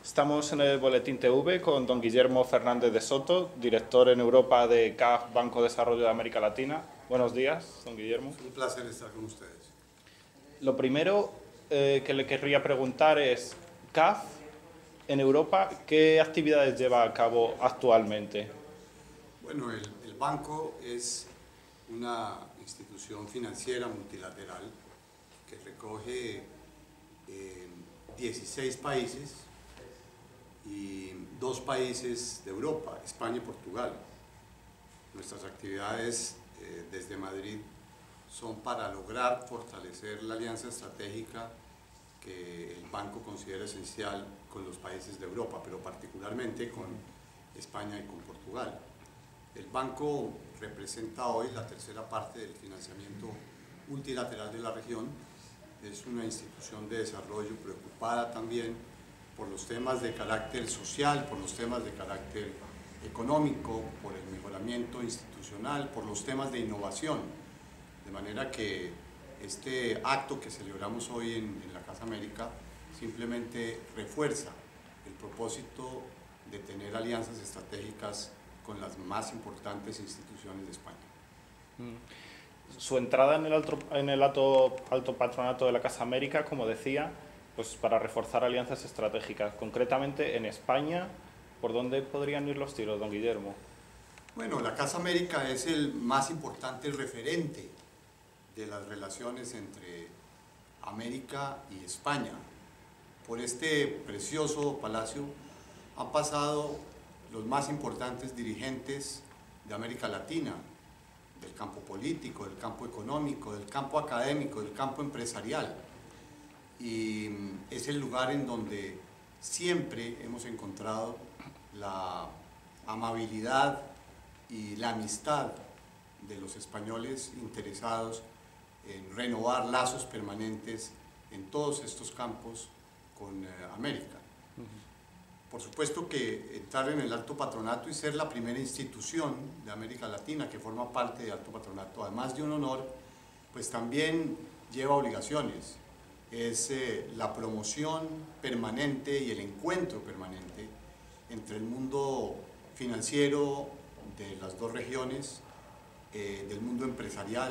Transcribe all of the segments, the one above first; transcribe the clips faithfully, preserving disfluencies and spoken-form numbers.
Estamos en el Boletín T V con don Guillermo Fernández de Soto, director en Europa de C A F, Banco de Desarrollo de América Latina. Buenos días, don Guillermo. Es un placer estar con ustedes. Lo primero eh, que le querría preguntar es, C A F en Europa, ¿qué actividades lleva a cabo actualmente? Bueno, el, el banco es una institución financiera multilateral que recoge eh, dieciséis países y dos países de Europa, España y Portugal. Nuestras actividades eh, desde Madrid son para lograr fortalecer la alianza estratégica que el banco considera esencial con los países de Europa, pero particularmente con España y con Portugal. El banco representa hoy la tercera parte del financiamiento multilateral de la región. Es una institución de desarrollo preocupada también por los temas de carácter social, por los temas de carácter económico, por el mejoramiento institucional, por los temas de innovación. De manera que este acto que celebramos hoy en, en la Casa América simplemente refuerza el propósito de tener alianzas estratégicas con las más importantes instituciones de España. Su entrada en el alto, en el alto, alto patronato de la Casa América, como decía, pues para reforzar alianzas estratégicas. Concretamente en España, ¿por dónde podrían ir los tiros, don Guillermo? Bueno, la Casa América es el más importante referente de las relaciones entre América y España. Por este precioso palacio han pasado los más importantes dirigentes de América Latina, del campo político, del campo económico, del campo académico, del campo empresarial. Y es el lugar en donde siempre hemos encontrado la amabilidad y la amistad de los españoles interesados en renovar lazos permanentes en todos estos campos con eh, América. Por supuesto que entrar en el Alto Patronato y ser la primera institución de América Latina que forma parte del Alto Patronato, además de un honor, pues también lleva obligaciones. Es eh, la promoción permanente y el encuentro permanente entre el mundo financiero de las dos regiones, eh, del mundo empresarial,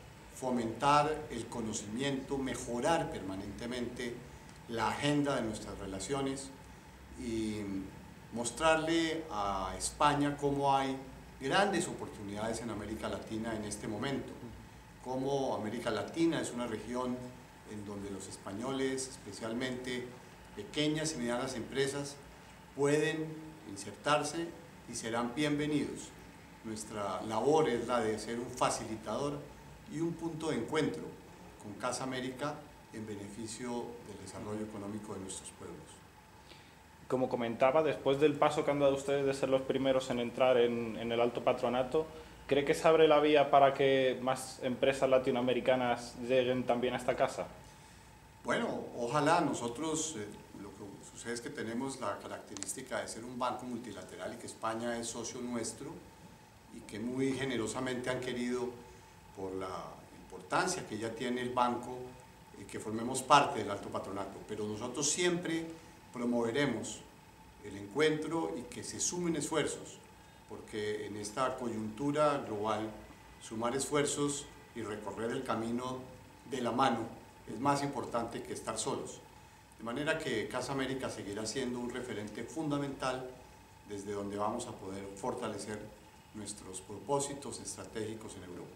fomentar el conocimiento, mejorar permanentemente la agenda de nuestras relaciones y mostrarle a España cómo hay grandes oportunidades en América Latina en este momento, cómo América Latina es una región en donde los españoles, especialmente pequeñas y medianas empresas, pueden insertarse y serán bienvenidos. Nuestra labor es la de ser un facilitador y un punto de encuentro con Casa América en beneficio del desarrollo económico de nuestros pueblos. Como comentaba, después del paso que han dado ustedes de ser los primeros en entrar en, en el alto patronato, ¿cree que se abre la vía para que más empresas latinoamericanas lleguen también a esta casa? Bueno, ojalá. Nosotros, eh, lo que sucede es que tenemos la característica de ser un banco multilateral y que España es socio nuestro y que muy generosamente han querido, por la importancia que ya tiene el banco, eh, que formemos parte del alto patronato, pero nosotros siempre promoveremos el encuentro y que se sumen esfuerzos, porque en esta coyuntura global sumar esfuerzos y recorrer el camino de la mano es más importante que estar solos. De manera que Casa América seguirá siendo un referente fundamental desde donde vamos a poder fortalecer nuestros propósitos estratégicos en Europa.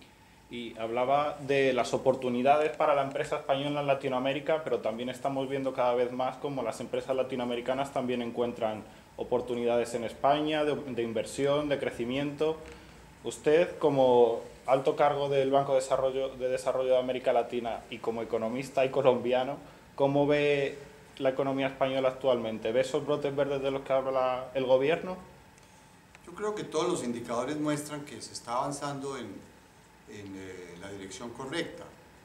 Y hablaba de las oportunidades para la empresa española en Latinoamérica, pero también estamos viendo cada vez más cómo las empresas latinoamericanas también encuentran oportunidades en España de, de inversión, de crecimiento. Usted, como alto cargo del Banco de Desarrollo, de Desarrollo de América Latina y como economista y colombiano, ¿cómo ve la economía española actualmente? ¿Ve esos brotes verdes de los que habla el gobierno? Yo creo que todos los indicadores muestran que se está avanzando en en eh, la dirección correcta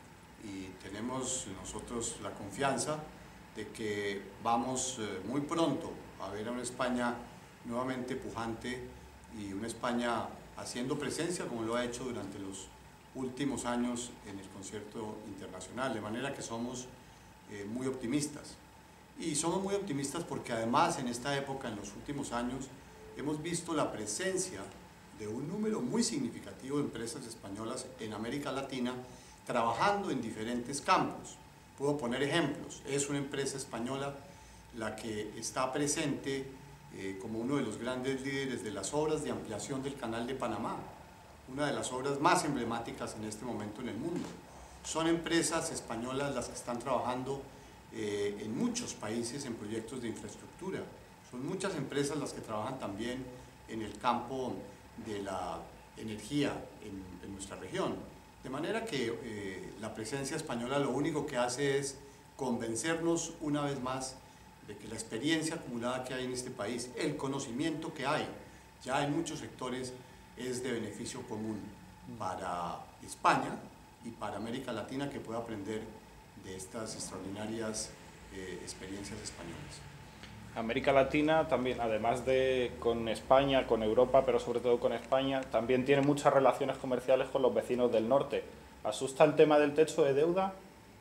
y tenemos nosotros la confianza de que vamos eh, muy pronto a ver a una España nuevamente pujante y una España haciendo presencia como lo ha hecho durante los últimos años en el concierto internacional, de manera que somos eh, muy optimistas. Y somos muy optimistas porque además en esta época, en los últimos años, hemos visto la presencia de un número muy significativo de empresas españolas en América Latina trabajando en diferentes campos. Puedo poner ejemplos. Es una empresa española la que está presente eh, como uno de los grandes líderes de las obras de ampliación del Canal de Panamá, una de las obras más emblemáticas en este momento en el mundo. Son empresas españolas las que están trabajando eh, en muchos países en proyectos de infraestructura. Son muchas empresas las que trabajan también en el campo de la energía en, en nuestra región. De manera que eh, la presencia española lo único que hace es convencernos una vez más de que la experiencia acumulada que hay en este país, el conocimiento que hay ya en muchos sectores es de beneficio común para España y para América Latina, que pueda aprender de estas extraordinarias eh, experiencias españolas. América Latina también, además de con España, con Europa, pero sobre todo con España, también tiene muchas relaciones comerciales con los vecinos del norte. ¿Asusta el tema del techo de deuda?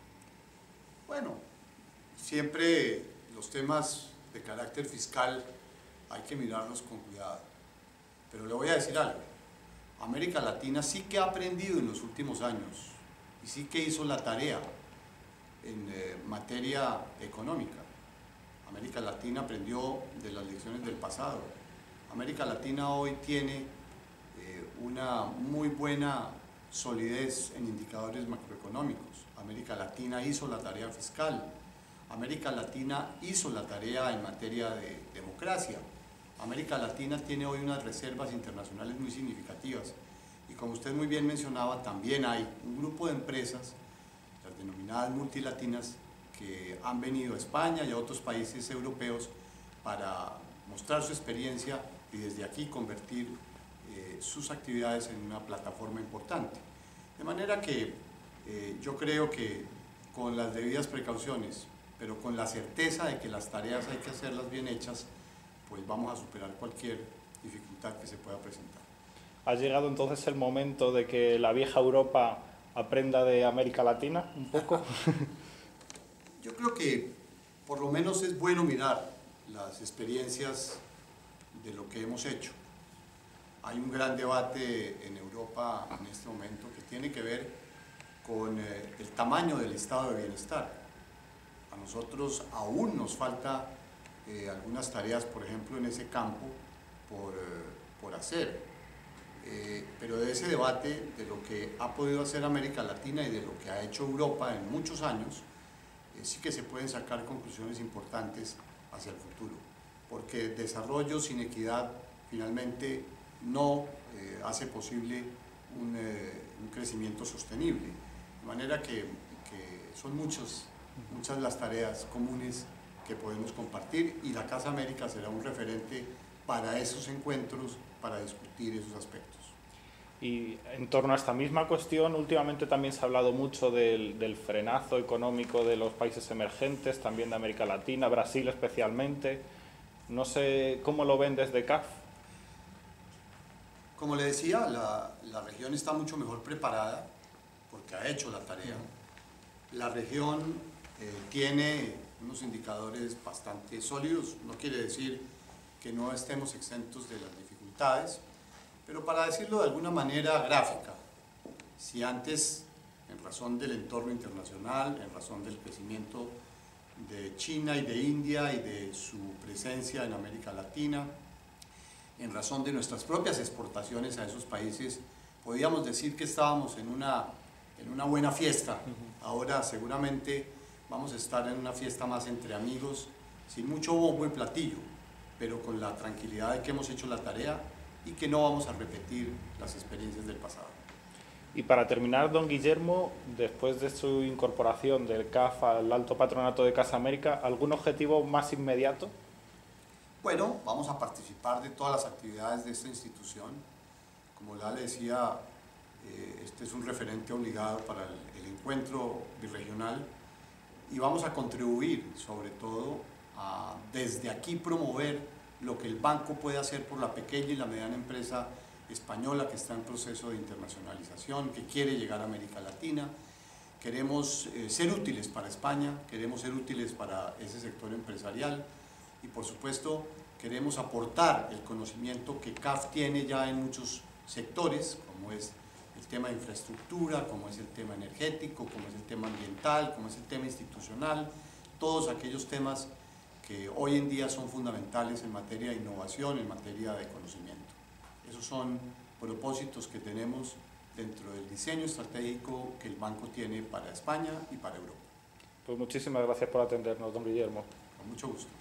Bueno, siempre los temas de carácter fiscal hay que mirarlos con cuidado. Pero le voy a decir algo. América Latina sí que ha aprendido en los últimos años y sí que hizo la tarea en eh, materia económica. América Latina aprendió de las lecciones del pasado. América Latina hoy tiene eh, una muy buena solidez en indicadores macroeconómicos. América Latina hizo la tarea fiscal. América Latina hizo la tarea en materia de democracia. América Latina tiene hoy unas reservas internacionales muy significativas. Y como usted muy bien mencionaba, también hay un grupo de empresas, las denominadas multilatinas, que han venido a España y a otros países europeos para mostrar su experiencia y desde aquí convertir eh, sus actividades en una plataforma importante. De manera que eh, yo creo que con las debidas precauciones, pero con la certeza de que las tareas hay que hacerlas bien hechas, pues vamos a superar cualquier dificultad que se pueda presentar. ¿Ha llegado entonces el momento de que la vieja Europa aprenda de América Latina un poco? Yo creo que por lo menos es bueno mirar las experiencias de lo que hemos hecho. Hay un gran debate en Europa en este momento que tiene que ver con eh, el tamaño del estado de bienestar. A nosotros aún nos falta eh, algunas tareas, por ejemplo, en ese campo por, eh, por hacer. Eh, pero de ese debate, de lo que ha podido hacer América Latina y de lo que ha hecho Europa en muchos años, sí que se pueden sacar conclusiones importantes hacia el futuro, porque desarrollo sin equidad finalmente no eh, hace posible un, eh, un crecimiento sostenible, de manera que, que son muchos, muchas las tareas comunes que podemos compartir y la Casa América será un referente para esos encuentros, para discutir esos aspectos. Y en torno a esta misma cuestión, últimamente también se ha hablado mucho del, del frenazo económico de los países emergentes, también de América Latina, Brasil especialmente. No sé cómo lo ven desde C A F. Como le decía, la, la región está mucho mejor preparada porque ha hecho la tarea. La región eh, tiene unos indicadores bastante sólidos, no quiere decir que no estemos exentos de las dificultades, pero para decirlo de alguna manera gráfica, si antes, en razón del entorno internacional, en razón del crecimiento de China y de India y de su presencia en América Latina, en razón de nuestras propias exportaciones a esos países, podíamos decir que estábamos en una, en una buena fiesta. Ahora seguramente vamos a estar en una fiesta más entre amigos, sin mucho bombo y platillo, pero con la tranquilidad de que hemos hecho la tarea y que no vamos a repetir las experiencias del pasado. Y para terminar, don Guillermo, después de su incorporación del C A F al Alto Patronato de Casa América, ¿algún objetivo más inmediato? Bueno, vamos a participar de todas las actividades de esta institución. Como ya le decía, eh, este es un referente obligado para el, el encuentro birregional y vamos a contribuir sobre todo a desde aquí promover lo que el banco puede hacer por la pequeña y la mediana empresa española que está en proceso de internacionalización, que quiere llegar a América Latina, queremos eh, ser útiles para España, queremos ser útiles para ese sector empresarial y por supuesto queremos aportar el conocimiento que C A F tiene ya en muchos sectores, como es el tema de infraestructura, como es el tema energético, como es el tema ambiental, como es el tema institucional, todos aquellos temas que hoy en día son fundamentales en materia de innovación, en materia de conocimiento. Esos son propósitos que tenemos dentro del diseño estratégico que el banco tiene para España y para Europa. Pues muchísimas gracias por atendernos, don Guillermo. Con mucho gusto.